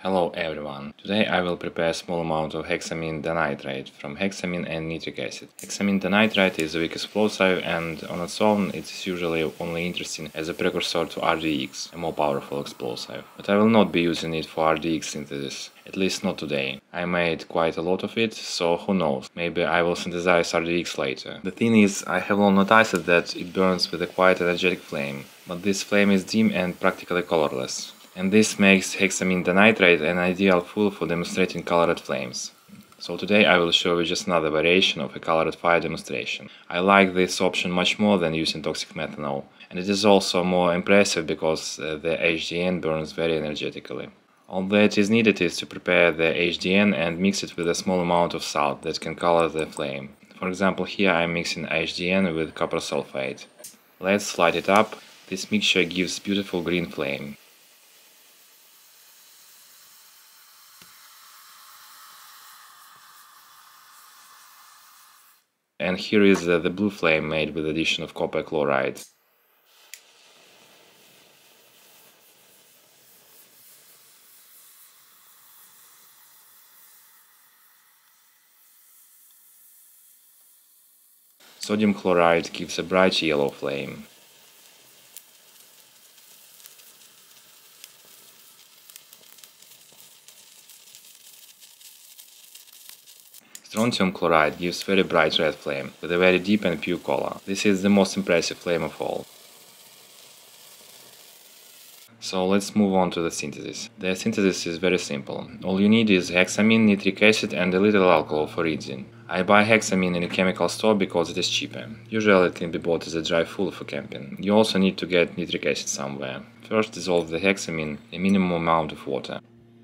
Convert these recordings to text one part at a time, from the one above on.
Hello everyone! Today I will prepare a small amount of hexamine dinitrate from hexamine and nitric acid. Hexamine dinitrate is a weak explosive and on its own it is usually only interesting as a precursor to RDX, a more powerful explosive. But I will not be using it for RDX synthesis, at least not today. I made quite a lot of it, so who knows, maybe I will synthesize RDX later. The thing is, I have long noticed that it burns with a quite energetic flame, but this flame is dim and practically colorless. And this makes hexamine dinitrate an ideal fuel for demonstrating colored flames. So today I will show you just another variation of a colored fire demonstration. I like this option much more than using toxic methanol, and it is also more impressive because the HDN burns very energetically. All that is needed is to prepare the HDN and mix it with a small amount of salt that can color the flame. For example, here I am mixing HDN with copper sulfate. Let's light it up. This mixture gives beautiful green flame. And here is the blue flame made with addition of copper chloride. Sodium chloride gives a bright yellow flame. Strontium chloride gives very bright red flame, with a very deep and pure color. This is the most impressive flame of all. So let's move on to the synthesis. The synthesis is very simple. All you need is hexamine, nitric acid and a little alcohol for resin. I buy hexamine in a chemical store because it is cheaper. Usually it can be bought as a dry fuel for camping. You also need to get nitric acid somewhere. First dissolve the hexamine in a minimum amount of water.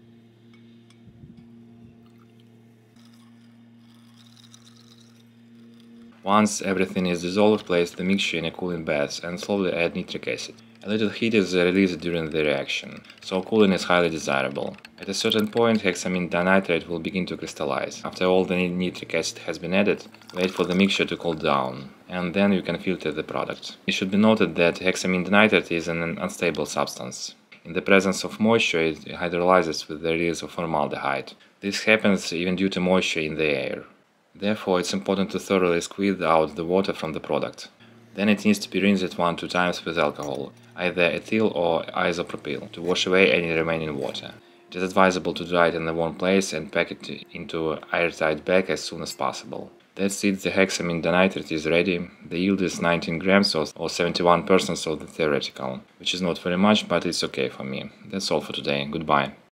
Once everything is dissolved, place the mixture in a cooling bath and slowly add nitric acid. A little heat is released during the reaction, so cooling is highly desirable. At a certain point, hexamine dinitrate will begin to crystallize. After all the nitric acid has been added, wait for the mixture to cool down, and then you can filter the product. It should be noted that hexamine dinitrate is an unstable substance. In the presence of moisture, it hydrolyzes with the release of formaldehyde. This happens even due to moisture in the air. Therefore, it's important to thoroughly squeeze out the water from the product. Then it needs to be rinsed 1-2 times with alcohol, either ethyl or isopropyl, to wash away any remaining water. It is advisable to dry it in a warm place and pack it into an airtight bag as soon as possible. That's it, the hexamine dinitrate is ready. The yield is 19 grams or 71% of the theoretical, which is not very much, but it's okay for me. That's all for today. Goodbye.